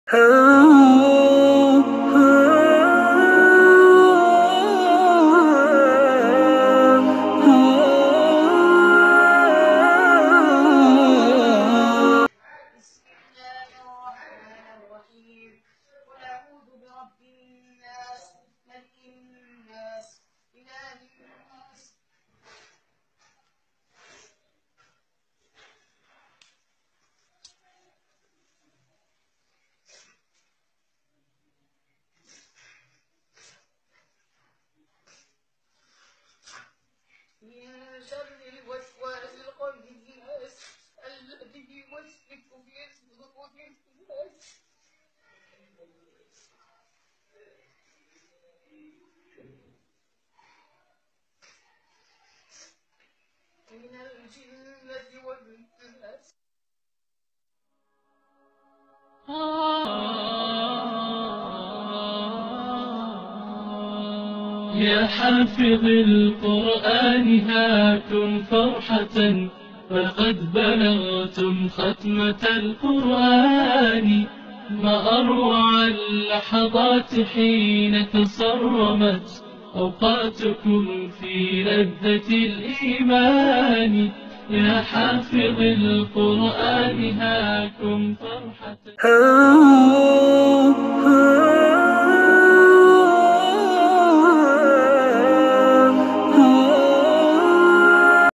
من شر الوسواس الخناس الذي يوسوس في صدور الناس. من الجنة والناس. يا حافظ القرآن هاكم فرحة، فقد بلغتم ختمة القرآن. ما أروع اللحظات حين تصرمت أوقاتكم في لذة الإيمان. يا حافظ القرآن هاكم فرحة